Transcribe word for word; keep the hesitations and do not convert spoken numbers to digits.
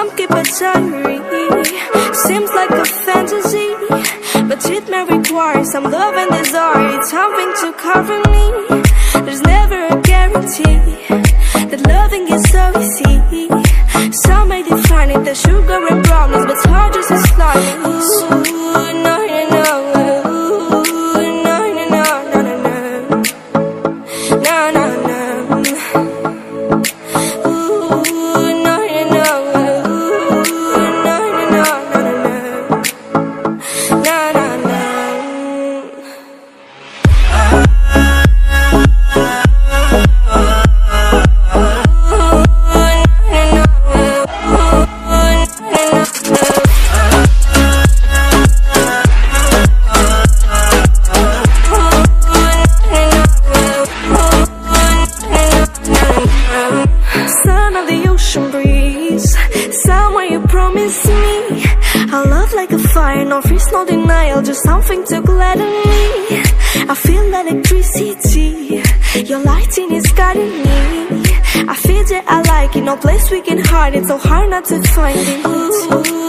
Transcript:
some keep a diary. Seems like a fantasy, but it may require some love and desire. It's something to cover me. There's never a guarantee that loving is so easy. Some may define it as sugar and brownies, but it's hard just as slimy. Ooh, no, no, no. Ooh, no, no, no, no, no, no. No, no, no. Ooh, no, no, no. Ooh, no, no, no, no, no, no. No, no, no. Son of the ocean breeze, somewhere you promised me a love like a fire, no freeze, no denial, just something to gladden me. I feel electricity, your lighting is guiding me. I feel that I like it, no place we can hide it, so hard not to find it. Ooh.